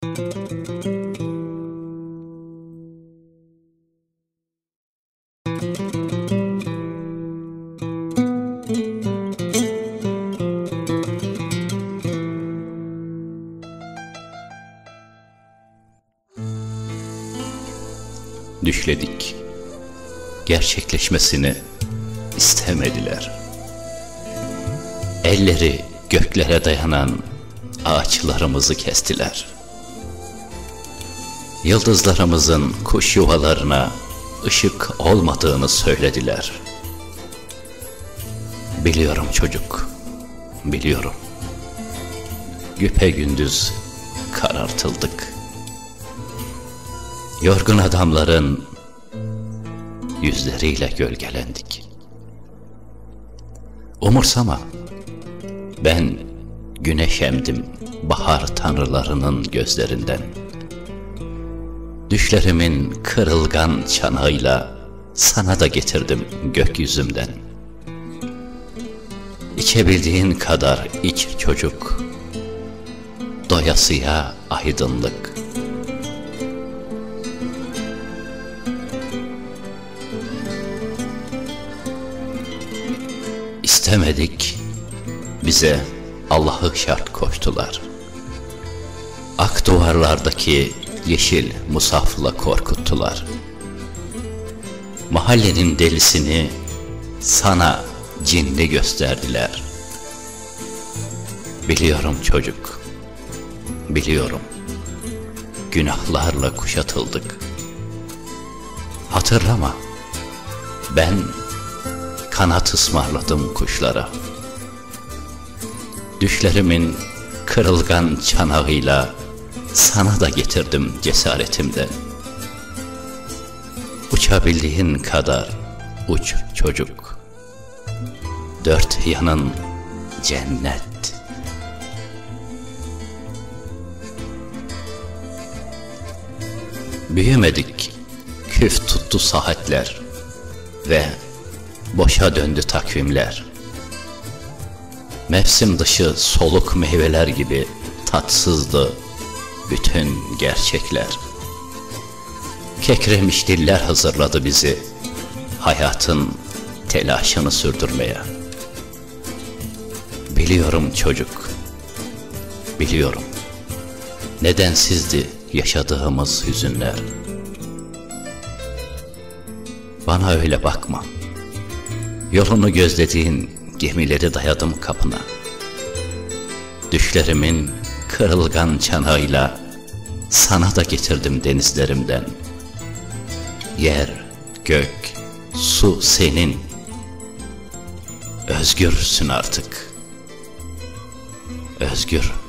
Düşledik, gerçekleşmesini istemediler. Elleri göklere dayanan ağaçlarımızı kestiler. Yıldızlarımızın kuş yuvalarına ışık olmadığını söylediler. Biliyorum çocuk, biliyorum. Güpegündüz karartıldık. Yorgun adamların yüzleriyle gölgelendik. Umursama, ben güneş emdim bahar tanrılarının gözlerinden. Düşlerimin kırılgan çanağıyla sana da getirdim gökyüzümden. İçebildiğin kadar iç çocuk, doyasıya aydınlık. İstemedik, bize Allah'ı şart koştular. Ak duvarlardaki yeşil musafla korkuttular. Mahallenin delisini sana cinli gösterdiler. Biliyorum çocuk, biliyorum. Günahlarla kuşatıldık. Hatırlama, ben kanat ısmarladım kuşlara. Düşlerimin kırılgan çanağıyla sana da getirdim cesaretimden. Uçabildiğin kadar uç çocuk. Dört yanın cennet. Büyümedik, küf tuttu saatler ve boşa döndü takvimler. Mevsim dışı soluk meyveler gibi tatsızdı bütün gerçekler. Kekremiş diller hazırladı bizi hayatın telaşını sürdürmeye. Biliyorum çocuk, biliyorum. Nedensizdi yaşadığımız hüzünler. Bana öyle bakma. Yolunu gözlediğin gemileri dayadım kapına. Düşlerimin kırılgan çanağıyla sana da getirdim denizlerimden. Yer, gök, su senin. Özgürsün artık. Özgür.